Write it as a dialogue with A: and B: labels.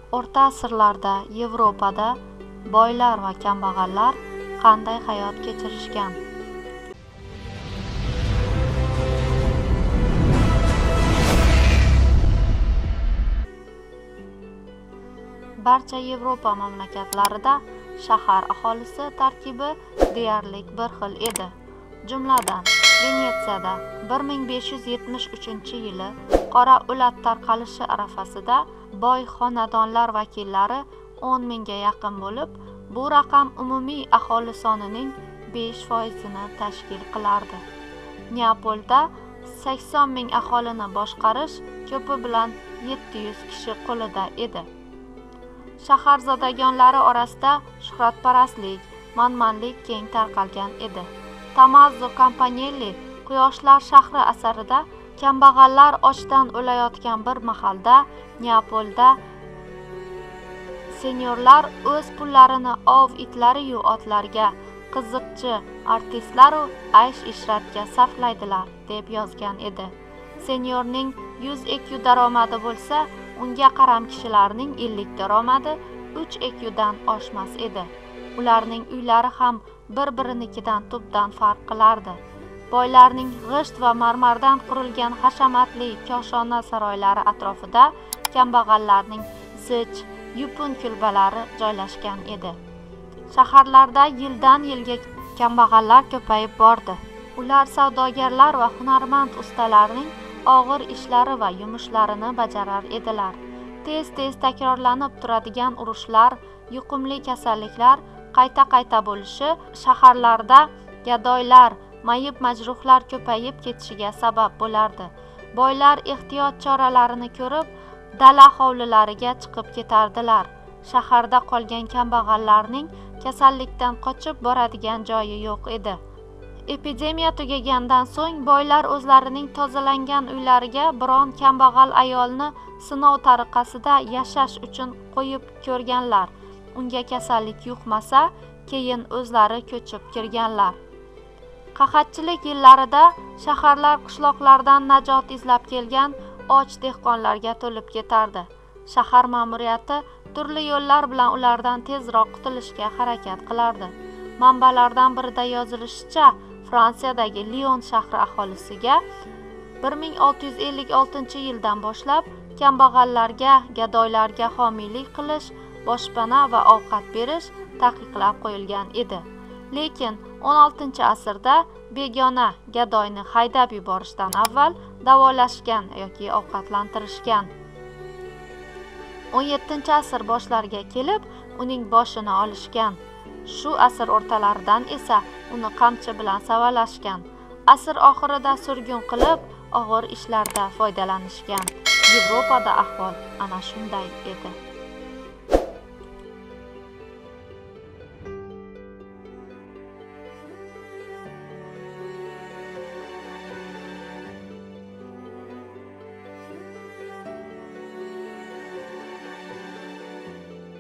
A: O'rta asrlarda Yevropada boylar va kambag'allar qanday hayot kechirishgan? Barcha Yevropa mamlakatlarida shahar aholisi tarkibi deyarli bir xil edi. Jumladan, Venetsiyada 1573-yili qora o'lat tarqalishi arafasida boy xonadonlar vakillari 10 mingga yaqin bo'lib, bu raqam umumiy aholi sonining 5%ni tashkil qilardi. Neapolda 80 ming aholini boshqarish ko'pi bilan 700 kishi qo'lida edi. Shahar zodagonlari orasida shuhratparastlik, manmanlik keng tarqalgan edi. Tommaso Campanelli Quyoshlar shahri asarida kambag'allar ochdan o'layotgan bir mahalda Neapolda senyorlar o'z pullarini ov itlari-yu otlarga, qiziqchi artistlar-u aysh-ishratga sarflaydilar deb yozgan edi. Senyorning 100 ekyu daromadi bo'lsa, unga qaram kishilarning 50 daromadi 3 ekyudan oshmas edi. Ularning uylari ham bir-birinikidan tubdan farq qilardi. Boylarning g'isht va marmardan qurilgan hashamatli koshona saroylari atrofida kambag'allarning zich, yupun kulbalari joylashgan edi. Shaharlarda yildan yilga kambag'allar ko'payib bordi. Ular savdogarlar va hunarmand ustalarning og'ir ishlari va yumushlarini bajarar edilar. Tez-tez takrorlanib turadigan urushlar, yuqumli kasalliklar qayta-qayta bo'lishi shaharlarda gadoylar, mayib majruhlar ko'payib ketishiga sabab bo'lardi. Boylar ehtiyot choralarini ko'rib, dala hovlilariga chiqib ketardilar. Shaharda qolgan kambag'allarning kasallikdan qochib boradigan joyi yo'q edi. Epidemiya tugagandan so'ng boylar o'zlarining tozalangan uylariga biron kambag'al ayolni sinov tariqasida yashash uchun qo'yib ko'rganlar. Unga kasallik yuqmasa, keyin o'zlari ko'chib kirganlar. Qahatchilik yillarida shaharlar qishloqlardan najot izlab kelgan och dehqonlarga to'lib ketardi. Shahar ma'muriyati turli yo'llar bilan ulardan tezroq qutulishga harakat qilardi. Manbalardan birida yozilishicha, Fransiyadagi Lyon shahri aholisiga 1656-yildan boshlab kambag'allarga, gadoylarga homiylik qilish, boshpana va ovqat berish taqiqlab qo'yilgan edi. Lekin 16-asrda begona gadoyni haydab yuborishdan avval davolashgan yoki ovqatlantirishgan. 17-asr boshlariga kelib uning boshini olishgan. Shu asr o'rtalaridan esa uni qamchi bilan savalashgan. Asr oxirida surgun qilib, og'ir ishlarda foydalanishgan. Yevropada ahvol ana shunday edi.